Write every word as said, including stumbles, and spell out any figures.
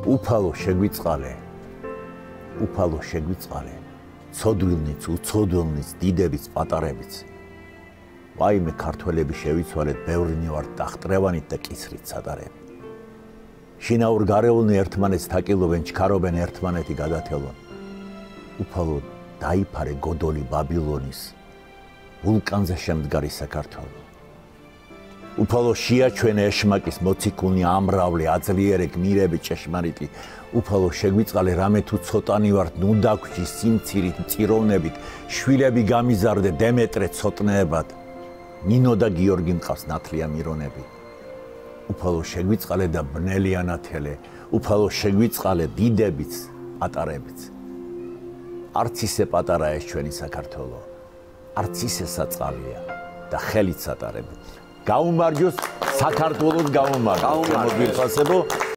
უფალო შეგვიწყალე, უფალო შეგვიწყალე, ცოდვილნიც, უცოდვილნიც, დიდებიც, პატარებიც. ვაიმე ქართველები შევიცვალეთ, ბევრნი ვართ დახტრევანით და კისრით სატარები. შინაურ გარეულნი ერთმანეთს თაკილობენ, ჩქარობენ ერთმანეთი გადათელონ. უფალო დაიფარე გოდოლი ბაბილონის, ვულკანზე შემდგარი საქართველო. უფალო შეაჩვენე ეშმაკის მოციქულნი ამრავლე, აძლიერე გმირები ჭეშმარიტი. უფალო შეგვიწყალე რამე თუ ცოტანი ვართ, ნუ დაგვჭი სიმცირით, მწიროვნებით, შვილები გამიზარდე დემეტრე ცოტნეებად. ნინო და გიორგი მყავს ნათლია მირონები. უფალო შეგვიწყალე და ბნელი ანათელე, უფალო შეგვიწყალე დიდებიც, პატარებიც. არც ისე პატარა ეს ჩვენი საქართველო, არც ისე საწყალია და ხელით სატარებ. გაუმარჯოს საქართველოს, გაუმარჯოს. გაუმარჯოს.